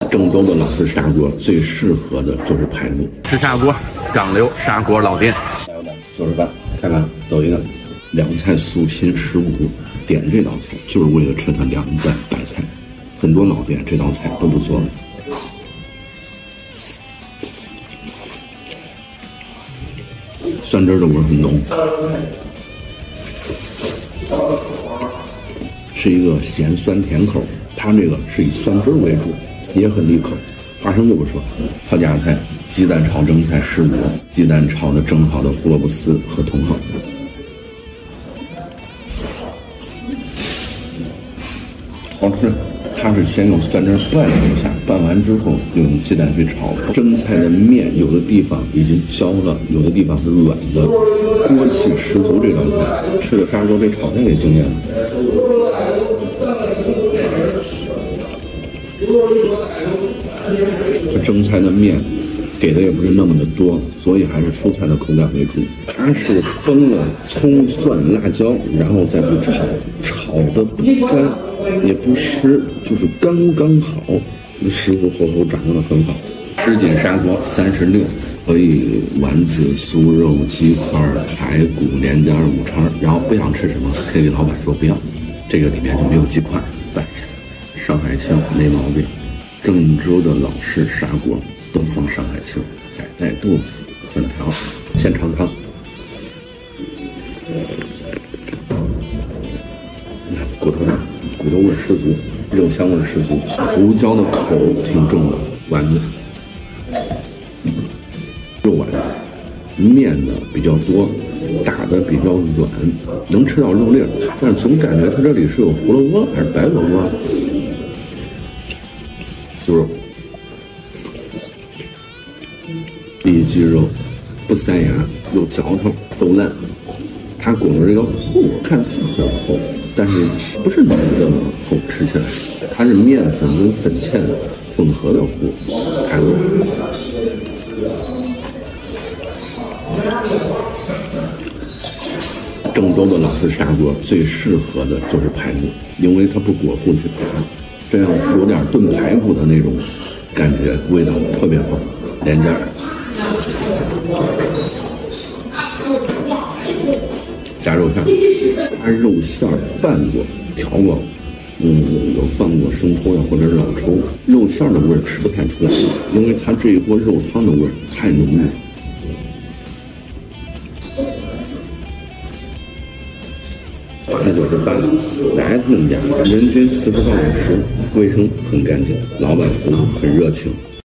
郑州的老式砂锅最适合的就是排骨。 吃砂锅，张刘砂锅老店。 来吧，90饭，看看走一个凉菜素拼15，点这道菜就是为了吃它凉拌白菜。很多老店这道菜都不做了。酸汁的味很浓，是一个咸酸甜口，它这个是以酸汁为主，也很利口。花生就不说，他家菜鸡蛋炒蒸菜15，鸡蛋炒的蒸好的胡萝卜丝和茼蒿。好吃，它是先用酸汁拌了一下，拌完之后又用鸡蛋去炒。蒸菜的面有的地方已经焦了，有的地方是软的，锅气十足。这道菜吃了砂锅，这炒菜也惊艳了。这蒸菜的面给的也不是那么的多，所以还是蔬菜的口感为主。它是崩了葱蒜辣椒，然后再去炒，炒的不干也不湿，就是刚刚好。师傅后头掌握的很好。吃紧砂锅36，可以丸子、酥肉、鸡块、排骨、连件午餐，然后不想吃什么，可以给老板说不要，这个里面就没有鸡块。拌一下，上海青没毛病。郑州的老式砂锅都放上海青、海带豆腐、粉条，先尝汤。骨头大，骨头味十足，肉香味十足，胡椒的口挺重的丸子，肉丸子，面呢比较多，打的比较软，能吃到肉粒儿，但是总感觉它这里是有胡萝卜还是白萝卜。酥肉，里脊肉不塞牙，有嚼头，豆烂。它裹的这个厚，看似很厚，但是不是那么的厚，吃起来它是面粉跟粉芡混合的糊排骨。郑州的老式砂锅最适合的就是排骨，因为它不裹糊去炸。这样有点炖排骨的那种感觉，味道特别好。连件加肉馅，它肉馅拌过、调过，有放过生抽呀或者是老抽，肉馅的味儿吃不太出来，因为它这一锅肉汤的味儿太浓郁。89饭，来他们家，人均40到50，卫生很干净，老板服务很热情。